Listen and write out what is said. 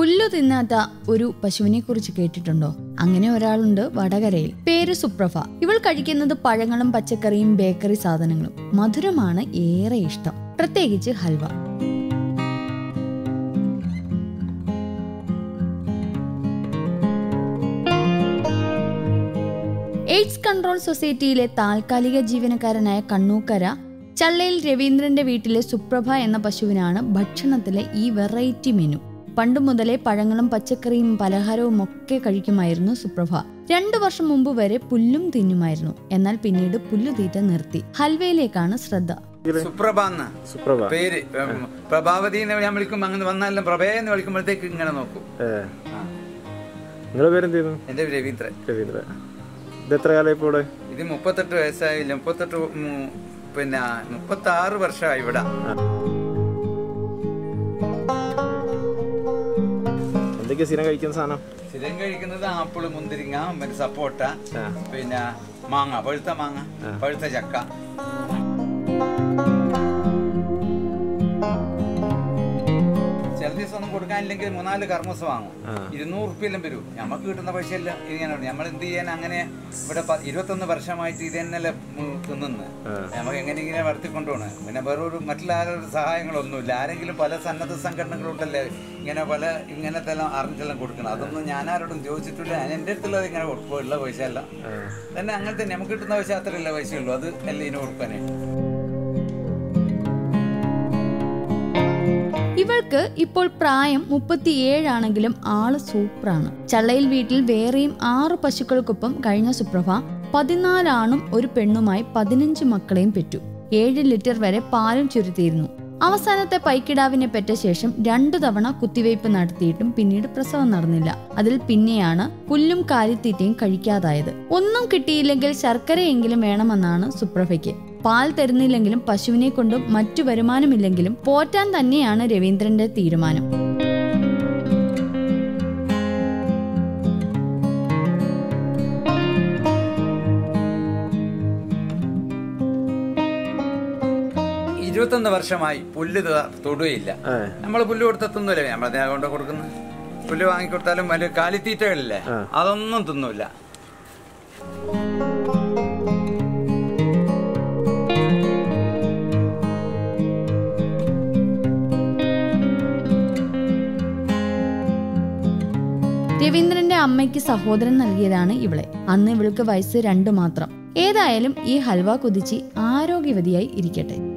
പുല്ലു തിന്നാത്ത ഒരു പശുവിനെ കുറിച്ച് കേട്ടിട്ടുണ്ടോ? അങ്ങനെ ഒരാളുണ്ട് വടകരയിൽ. പേര് സുപ്രഭ. ഇവൾ കഴിക്കുന്നത് പഴങ്ങളും പച്ചക്കറിയും ബേക്കറി സാധനങ്ങളും. മധുരമാണ് ഏറെ ഇഷ്ടം, പ്രത്യേകിച്ച് ഹൽവ. എയ്ഡ്സ് കൺട്രോൾ സൊസൈറ്റിയിലെ താൽക്കാലിക ജീവനക്കാരനായ കണ്ണൂക്കര ചള്ളയിൽ രവീന്ദ്രന്റെ വീട്ടിലെ സുപ്രഭ എന്ന പശുവിനാണ് ഭക്ഷണത്തിലെ ഈ വെറൈറ്റി മെനു. പണ്ടു മുതലേ പഴങ്ങളും പച്ചക്കറിയും പലഹാരവും ഒക്കെ കഴിക്കുമായിരുന്നു സുപ്രഭ. 2 വർഷം മുമ്പ് വരെ പുല്ലും തിന്നുമായിരുന്നു. എന്നാൽ പിന്നീട് പുല്ലുതീറ്റ നിർത്തി. ഹൽവയിലേക്കാണ് ശ്രദ്ധ. സുപ്രഭ പേര് പ്രഭാവതി ഞാൻ വിളിക്കും. അങ്ങനെ വന്നാലും പ്രഭയെ എന്ന് വിളിക്കുമ്പോഴത്തേക്ക് ഇങ്ങനെ നോക്കും. എന്റെ രവീന്ദ്രൻ. ഇത് എത്ര കാലം ഇപ്പോൾ? ഇത് 38 വയസ്സായില്ല. 36 വർഷമായി ഇവിടെ. എന്തൊക്കെയാ സ്ഥിരം കഴിക്കുന്ന സാധനം? സ്ഥിരം കഴിക്കുന്നത് ആപ്പിള്, മുന്തിരിങ്ങ, സപ്പോട്ട, പിന്നെ മാങ്ങ, പഴുത്ത മാങ്ങ, പഴുത്ത ചക്ക. ചില ദിവസം ഒന്നും കൊടുക്കാനില്ലെങ്കിൽ 3-4 കർമ്മസ് വാങ്ങും. 200 ഉറുപ്പിയെല്ലാം വരും. നമുക്ക് കിട്ടുന്ന പൈസ എല്ലാം ഇങ്ങനെ. നമ്മൾ എന്ത് ചെയ്യാൻ? അങ്ങനെ ഇവിടെ 21 വർഷമായിട്ട് ഇത് തന്നെയല്ലേ തിന്നുന്നത്. നമുക്ക് എങ്ങനെ ഇങ്ങനെ വളർത്തിക്കൊണ്ടുപോണ്. പിന്നെ വേറൊരു മറ്റുള്ള ആരുടെ സഹായങ്ങളൊന്നുമില്ല. ആരെങ്കിലും പല സന്നദ്ധ സംഘടനകളുണ്ടല്ലേ ഇങ്ങനത്തെ എല്ലാം അറിഞ്ഞിട്ടെല്ലാം കൊടുക്കണം. അതൊന്നും ഞാൻ ആരോടും ചോദിച്ചിട്ടില്ല. ഞാൻ എൻ്റെ അടുത്തുള്ളത് ഇങ്ങനെ കൊടുക്കുക. ഉള്ള പൈസ എല്ലാം തന്നെ അങ്ങനെ തന്നെ. നമുക്ക് കിട്ടുന്ന പൈസ അത്രയല്ല പൈസയുള്ളൂ. അത് എല്ലാം ഇതിന് കൊടുക്കാനേ. ഇവൾക്ക് ഇപ്പോൾ പ്രായം 37 ആണെങ്കിലും ആള് സൂപ്പറാണ്. ചള്ളയിൽ വീട്ടിൽ വേറെയും 6 പശുക്കൾക്കൊപ്പം കഴിഞ്ഞ സുപ്രഭ 14 ആണും ഒരു പെണ്ണുമായി 15 മക്കളെയും പെറ്റു. 7 ലിറ്റർ വരെ പാലും ചുരുത്തിയിരുന്നു. അവസാനത്തെ പൈക്കിടാവിനെ പെറ്റ ശേഷം 2 തവണ കുത്തിവയ്പ് നടത്തിയിട്ടും പിന്നീട് പ്രസവം നടന്നില്ല. അതിൽ പിന്നെയാണ് പുല്ലും കാലിത്തീറ്റയും കഴിക്കാതായത്. ഒന്നും കിട്ടിയില്ലെങ്കിൽ ശർക്കരയെങ്കിലും വേണമെന്നാണ് സുപ്രഭയ്ക്ക്. പാൽ തരുന്നില്ലെങ്കിലും പശുവിനെ കൊണ്ട് മറ്റു വരുമാനമില്ലെങ്കിലും പോറ്റാൻ തന്നെയാണ് രവീന്ദ്രന്റെ തീരുമാനം. വർഷമായി പുല്ല് തൊടുകയില്ല. നമ്മള് പുല്ല് കൊടുത്തൊന്നുമില്ല. നമ്മളതിനെ കൊണ്ട് കൊടുക്കുന്ന പുല്ല് വാങ്ങിക്കൊടുത്താലും വലിയ കാലിത്തീറ്റകളില്ലേ, അതൊന്നും തിന്നൂല. രവീന്ദ്രന്റെ അമ്മയ്ക്ക് സഹോദരൻ നൽകിയതാണ് ഇവളെ. അന്ന് ഇവൾക്ക് വയസ്സ് 2 മാത്രം. ഏതായാലും ഈ ഹൽവ കുതിച്ച് ആരോഗ്യവതിയായി ഇരിക്കട്ടെ.